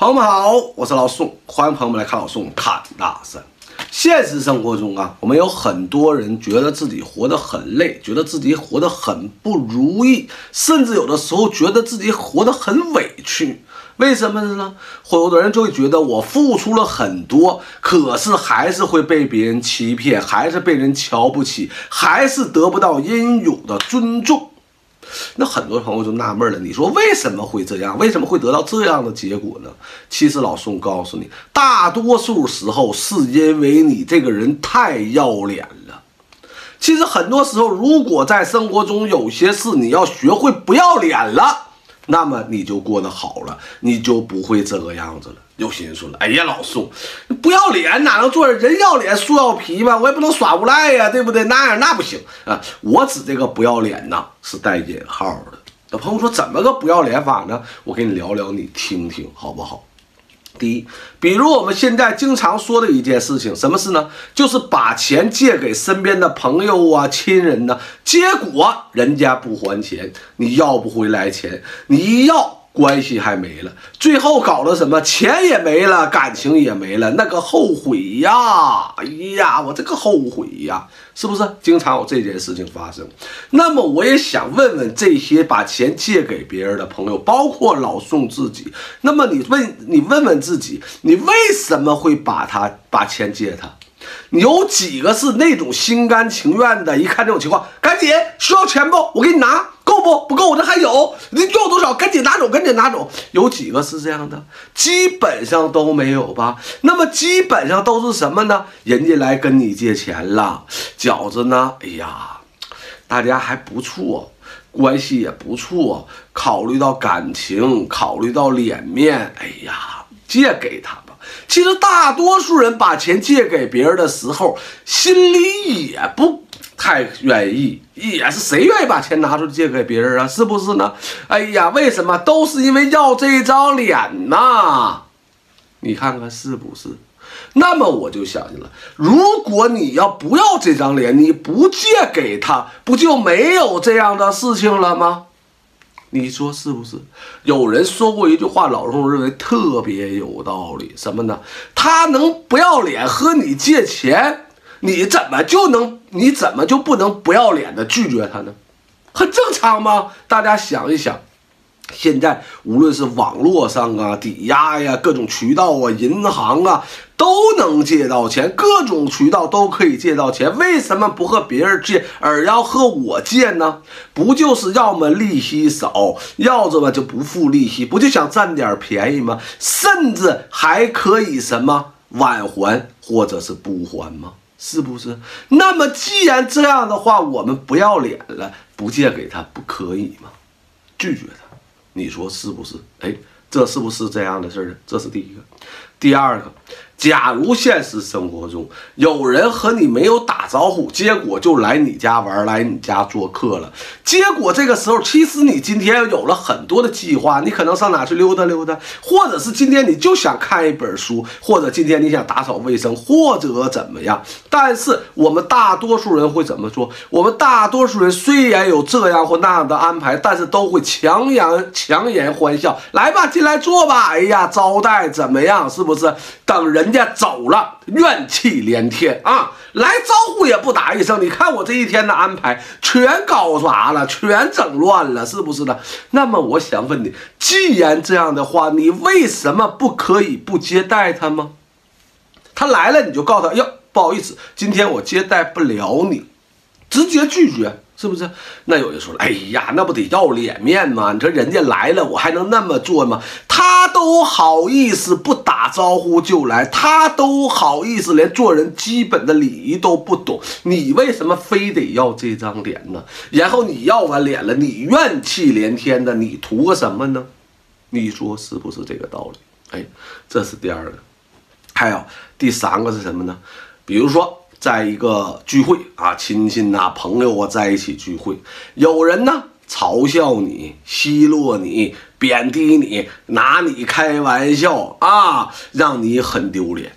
朋友们好，我是老宋，欢迎朋友们来看老宋侃大山。现实生活中啊，我们有很多人觉得自己活得很累，觉得自己活得很不如意，甚至有的时候觉得自己活得很委屈。为什么呢？有的人就会觉得我付出了很多，可是还是会被别人欺骗，还是被人瞧不起，还是得不到应有的尊重。那很多朋友就纳闷了，你说为什么会这样？为什么会得到这样的结果呢？其实老宋告诉你，大多数时候是因为你这个人太要脸了。其实很多时候，如果在生活中有些事你要学会不要脸了，那么你就过得好了，你就不会这个样子了。有些人说了，哎呀，老宋，不要脸哪能做人要脸树要皮嘛？我也不能耍无赖呀，对不对？那样那不行啊！我指这个不要脸呐，是带引号的。有朋友说怎么个不要脸法呢？我跟你聊聊，你听听好不好？第一，比如我们现在经常说的一件事情，什么事呢？就是把钱借给身边的朋友啊、亲人呢，结果人家不还钱，你要不回来钱，你一要关系还没了，最后搞了什么？钱也没了，感情也没了，那个后悔呀！哎呀，我这个后悔呀，是不是经常有这件事情发生？那么我也想问问这些把钱借给别人的朋友，包括老宋自己，那么你问问自己，你为什么会把钱借他？你有几个是那种心甘情愿的？一看这种情况，赶紧需要钱不？我给你拿，够不？不够，我这还有，你要多少？赶紧拿走，赶紧拿走。有几个是这样的？基本上都没有吧？那么基本上都是什么呢？人家来跟你借钱了，饺子呢？哎呀，大家还不错，关系也不错，考虑到感情，考虑到脸面，哎呀，借给他吧。其实大多数人把钱借给别人的时候，心里也不太愿意，也是谁愿意把钱拿出去借给别人啊？是不是呢？哎呀，为什么？都是因为要这张脸呐！你看看是不是？那么我就想起了，如果你要不要这张脸，你不借给他，不就没有这样的事情了吗？你说是不是？有人说过一句话，老宋认为特别有道理，什么呢？他能不要脸和你借钱，你怎么就不能不要脸的拒绝他呢？很正常吗？大家想一想，现在无论是网络上啊、抵押呀、各种渠道啊、银行啊，都能借到钱，各种渠道都可以借到钱，为什么不和别人借，而要和我借呢？不就是要么利息少，要么就不付利息，不就想占点便宜吗？甚至还可以什么晚还或者是不还吗？是不是？那么既然这样的话，我们不要脸了，不借给他不可以吗？拒绝他，你说是不是？哎，这是不是这样的事呢？这是第一个。第二个，假如现实生活中有人和你没有打招呼，结果就来你家玩，来你家做客了，结果这个时候其实你今天有了很多的计划，你可能上哪去溜达溜达，或者是今天你就想看一本书，或者今天你想打扫卫生，或者怎么样。但是我们大多数人会怎么做？我们大多数人虽然有这样或那样的安排，但是都会强颜欢笑，来吧，进来坐吧，哎呀，招待怎么样？是不是？等人家走了，怨气连天啊！来招呼也不打一声，你看我这一天的安排全搞砸了，全整乱了，是不是呢？那么我想问你，既然这样的话，你为什么不可以不接待他吗？他来了，你就告诉他，哟，不好意思，今天我接待不了你，直接拒绝。是不是？那有人说了，哎呀，那不得要脸面吗？你说人家来了，我还能那么做吗？他都好意思不打招呼就来，他都好意思连做人基本的礼仪都不懂，你为什么非得要这张脸呢？然后你要完脸了，你怨气连天的，你图个什么呢？你说是不是这个道理？哎，这是第二个。还有第三个是什么呢？比如说在一个聚会啊，亲戚啊、朋友啊在一起聚会，有人呢嘲笑你、奚落你、贬低你、拿你开玩笑啊，让你很丢脸。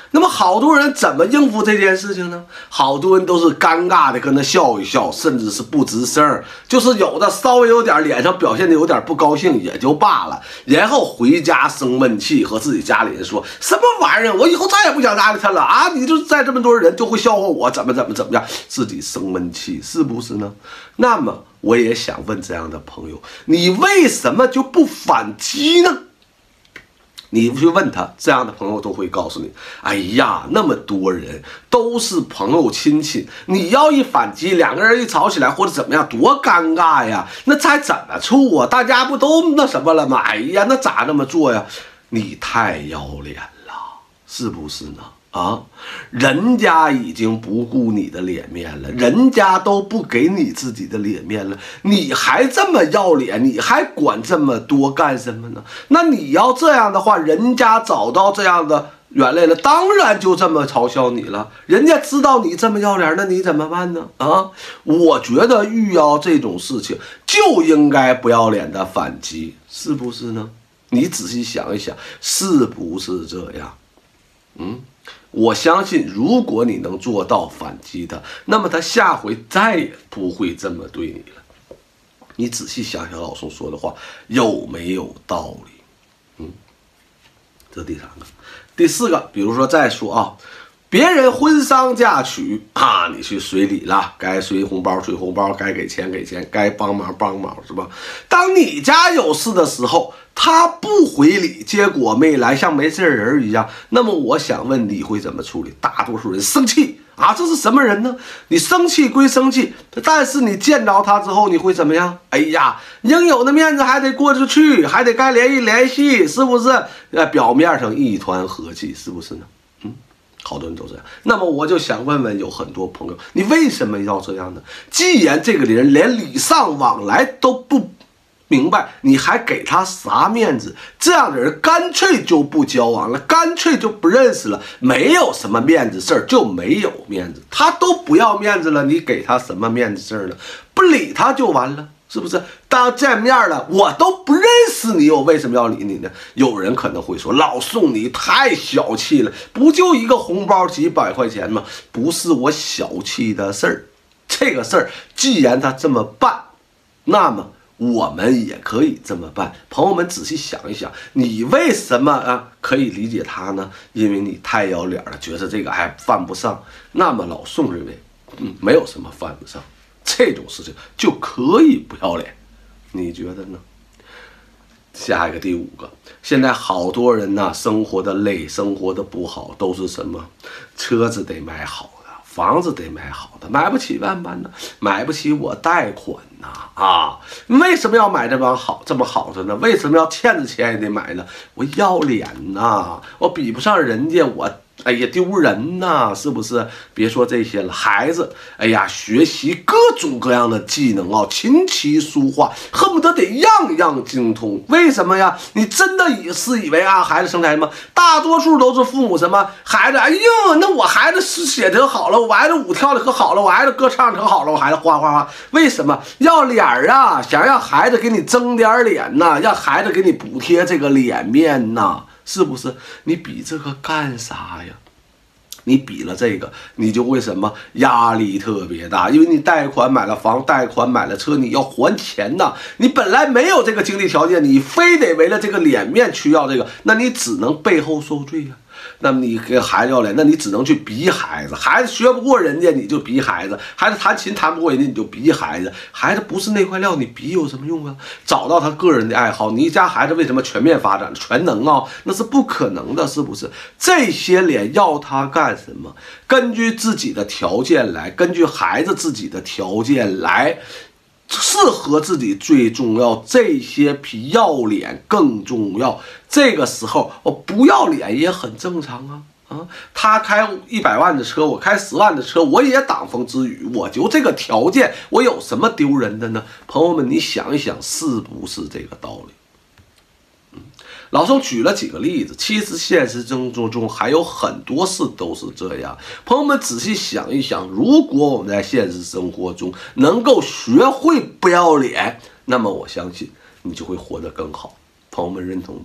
那么好多人怎么应付这件事情呢？好多人都是尴尬的跟他笑一笑，甚至是不吱声，就是有的稍微有点脸上表现的有点不高兴也就罢了，然后回家生闷气，和自己家里人说什么玩意儿，我以后再也不想搭理他了啊！你就是在这么多人就会笑话我怎么样，自己生闷气，是不是呢？那么我也想问这样的朋友，你为什么就不反击呢？你去问他，这样的朋友都会告诉你，哎呀，那么多人都是朋友亲戚，你要一反击，两个人一吵起来或者怎么样，多尴尬呀，那该怎么处啊？大家不都那什么了吗？哎呀，那咋那么做呀？你太要脸了，是不是呢？啊，人家已经不顾你的脸面了，人家都不给你自己的脸面了，你还这么要脸，你还管这么多干什么呢？那你要这样的话，人家找到这样的原来了，当然就这么嘲笑你了。人家知道你这么要脸，那你怎么办呢？啊，我觉得遇到这种事情就应该不要脸的反击，是不是呢？你仔细想一想，是不是这样？我相信，如果你能做到反击他，那么他下回再也不会这么对你了。你仔细想想老宋说的话有没有道理？这第三个。第四个，比如说再说啊，别人婚丧嫁娶啊，你去随礼了，该随红包随红包，该给钱给钱，该帮忙帮忙，是吧？当你家有事的时候，他不回礼，结果没来，像没事人一样。那么我想问，你会怎么处理？大多数人生气啊，这是什么人呢？你生气归生气，但是你见着他之后，你会怎么样？哎呀，应有的面子还得过得去，还得该联系联系，是不是？表面上一团和气，是不是呢？好多人都这样。那么我就想问问，有很多朋友，你为什么要这样呢？既然这个人连礼尚往来都不明白，你还给他啥面子？这样的人干脆就不交往了，干脆就不认识了，没有什么面子事儿，就没有面子，他都不要面子了，你给他什么面子事儿呢？不理他就完了，是不是？当见面了，我都不认识你，我为什么要理你呢？有人可能会说，老宋你太小气了，不就一个红包几百块钱吗？不是我小气的事儿，这个事儿既然他这么办，那么我们也可以这么办。朋友们仔细想一想，你为什么可以理解他呢？因为你太要脸了，觉得这个还犯不上。那么老宋认为，没有什么犯不上，这种事情就可以不要脸，你觉得呢？下一个第五个，现在好多人呢，生活的累，生活的不好，都是什么？车子得买好的，房子得买好的，买不起万般呢，买不起我贷款呐啊！为什么要买这么好的呢？为什么要欠着钱也得买呢？我要脸呐，我比不上人家，我哎呀丢人呐，是不是？别说这些了，孩子，哎呀，学习各种各样的技能啊，琴棋书画，恨不得得样样精通。为什么呀？你真的以为啊，孩子生来吗？大多数都是父母什么孩子，哎呦，那我孩子诗写得可好了，我孩子舞跳的可好了，我孩子歌唱的可好了，我孩子哗。为什么要脸啊？想让孩子给你争点脸呐，让孩子给你补贴这个脸面呐。是不是？你比这个干啥呀？你比了这个，你就会什么压力特别大，因为你贷款买了房，贷款买了车，你要还钱呐。你本来没有这个经济条件，你非得为了这个脸面去要这个，那你只能背后受罪呀。那么你给孩子要脸，那你只能去逼孩子，孩子学不过人家你就逼孩子，孩子弹琴弹不过人家你就逼孩子，孩子不是那块料，你逼有什么用啊？找到他个人的爱好，你家孩子为什么全面发展全能啊？那是不可能的，是不是？这些脸要他干什么？根据自己的条件来，根据孩子自己的条件来。适合自己最重要，这些比要脸更重要。这个时候我不要脸也很正常啊。他开100万的车，我开10万的车，我也挡风遮雨，我就这个条件，我有什么丢人的呢？朋友们，你想一想，是不是这个道理？老宋举了几个例子，其实现实生活中还有很多事都是这样。朋友们仔细想一想，如果我们在现实生活中能够学会不要脸，那么我相信你就会活得更好。朋友们认同吧？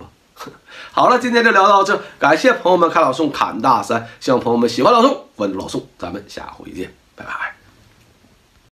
好了，今天就聊到这，感谢朋友们看老宋侃大山，希望朋友们喜欢老宋，关注老宋，咱们下回见，拜拜。